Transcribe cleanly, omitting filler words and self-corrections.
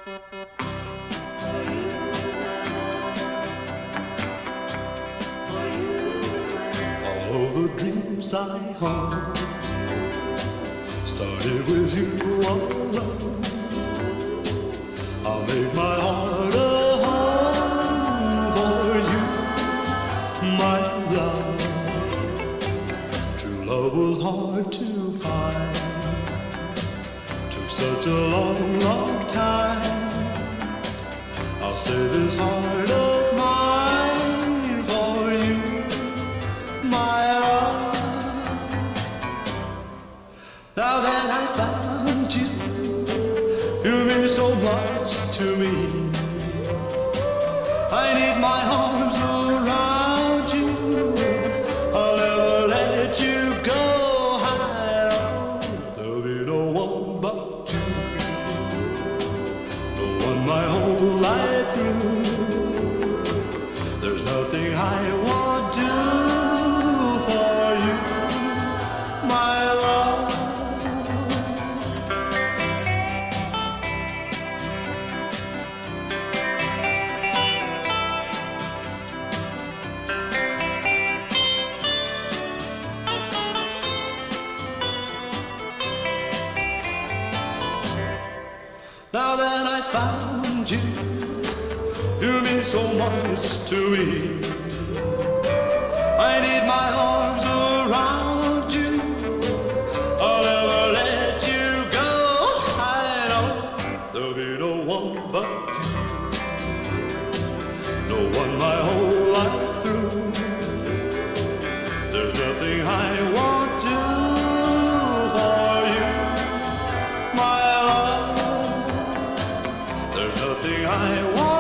All of the dreams I hold started with you alone. I made my heart a home for you, my love. True love was hard to find, took such a long, long time. I'll save this heart of mine for you, my love. Now that I found you, you mean so much to me. I need my arms around you. I'll never let you go. There'll be no one but you, no one my whole life through. There's nothing I won't do for you, my love. Now that I found you, you mean so much to me. I need my arms around you. I'll never let you go. I know there'll be no one but you, no one my whole life through. There's nothing I won't do for you, my love. There's nothing I want.